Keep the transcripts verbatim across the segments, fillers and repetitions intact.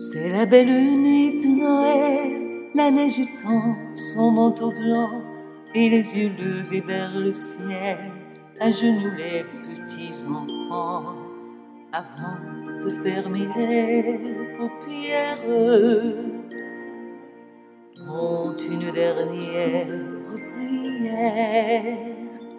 C'est la belle nuit de Noël, la neige tend son manteau blanc et les yeux levés vers le ciel, à genoux les petits enfants, avant de fermer les paupières, font une dernière prière.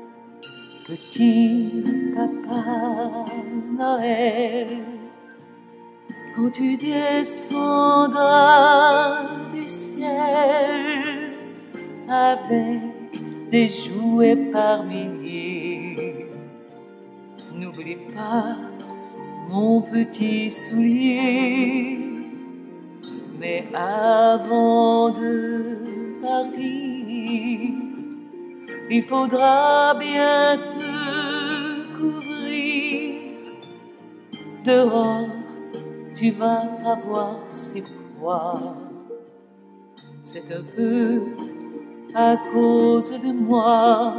Petit Papa Noël, quand tu descendras du ciel avec des jouets par milliers, n'oublie pas mon petit soulier. Mais avant de partir, il faudra bien te couvrir. Dehors, tu vas avoir si froid. C'est un peu à cause de moi.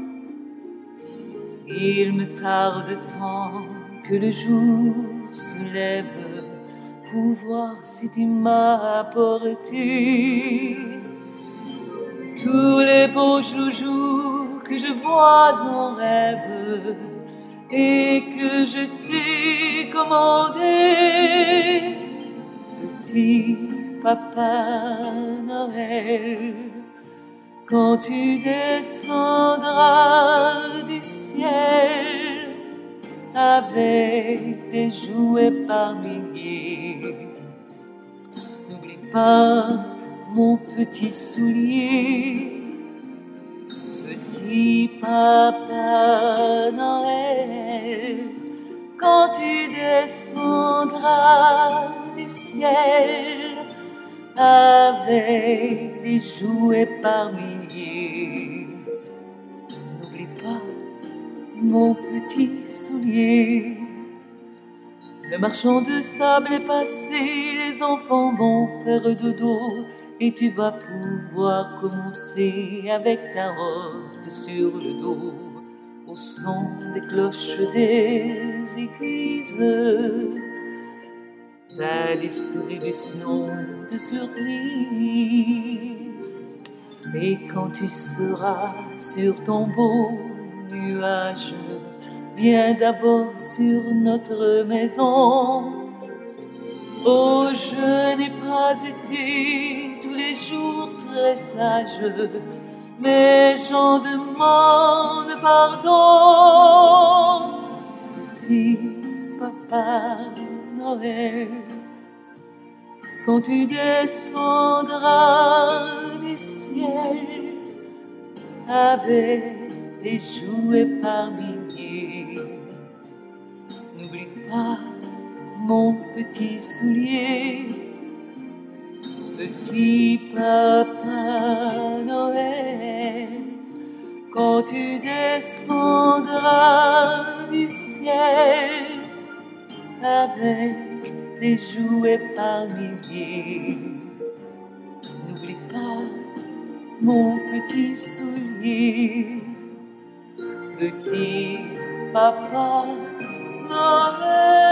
Il me tarde tant que le jour se lève pour voir si tu m'as apporté tous les beaux joujoux que je vois en rêve et que je t'ai commandé. Petit Papa Noël, quand tu descendras du ciel avec des jouets par milliers, n'oublie pas mon petit soulier. Petit Papa Noël, quand tu descendras du ciel avec des jouets par milliers, n'oublie pas mon petit soulier. Le marchand de sable est passé, les enfants vont faire dodo et tu vas pouvoir commencer avec ta robe sur le dos, au son des cloches des églises, ta distribution de surprises. Et quand tu seras sur ton beau nuage, viens d'abord sur notre maison. Oh, je n'ai pas été tous les jours très sage, mais j'en demande pardon. Petit Papa Noël, quand tu descendras du ciel avec des jouets par milliers, n'oublie pas mon petit soulier. Petit Papa Noël, quand tu descendras du ciel avec des jouets par milliers, n'oublie pas mon petit soulier. Petit Papa Noël.